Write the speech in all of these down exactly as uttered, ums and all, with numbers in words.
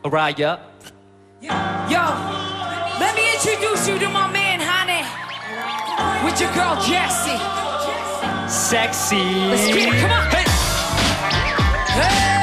Alright, yeah. Yo, let me introduce you to my man Honey with your girl Jessie. Sexy. Let's get it, come on. Hey. Hey.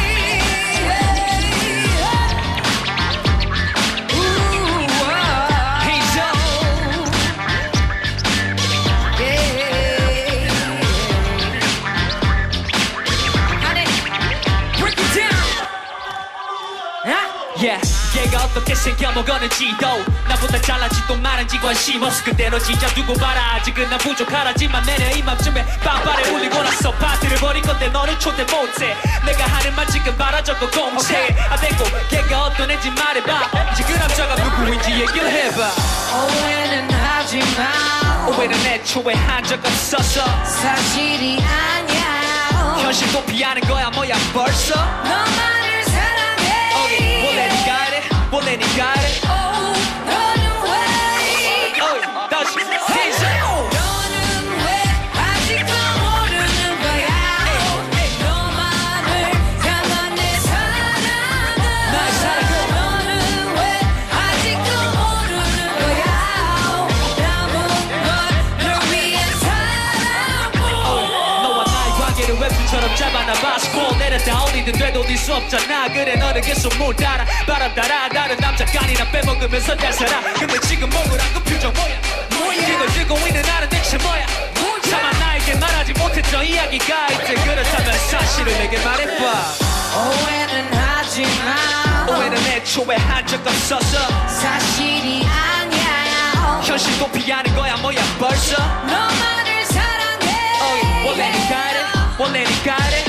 Yeah, 걔가 어떻게 생겨먹었는지도 나보다 잘난지도 많은지 관심 없어. 그대로 진짜 두고 봐라. 아직은 난 부족하라지만 내내 이맘쯤에 빵빠레 울리고 나서 파티를 벌일 건데 너는 초대 못해. 내가 하는 말 지금 봐라 저거 공채. 아 됐고 걔가 어떤 애인지 말해봐. 이제 그 남자가 누구인지 얘기를 해봐. 오해는 하지마. 오해는 애초에 한 적 없었어. 사실이 아니야. 현실 도피하는 거야 뭐야 벌써. 너만을 Well, let it got it. Well, let it got it. Oh, run away. Oh, 다시 hands up. 너는 왜 아직도 모르는 거야? 너만을 향한 내 사랑은 나의 사랑은 너는 왜 아직도 모르는 거야? 남은 건 널 위한 사랑뿐. 너와 나의 관계를 웹툰처럼 잡아놔봐. 스포 내렸다 어디든 되돌릴 수 없잖아. 그래 너는 계속 못 알아. 바람 따라 다른 남자간이나 빼먹으면서 잘 살아. 근데 지금 먹으란 그 표정 뭐야? 이걸 들고 있는 나는 대체 뭐야? 차마 나에게 말하지 못했던 이야기가 있대. 그렇다면 사실을 내게 말해봐. 오해는 하지마. 오해는 애초에 한 적 없었어. 사실이 아니야. 현실 도피하는 거야 뭐야 벌써. 너만을 사랑해. Oh, well let it got it. Well let it got it.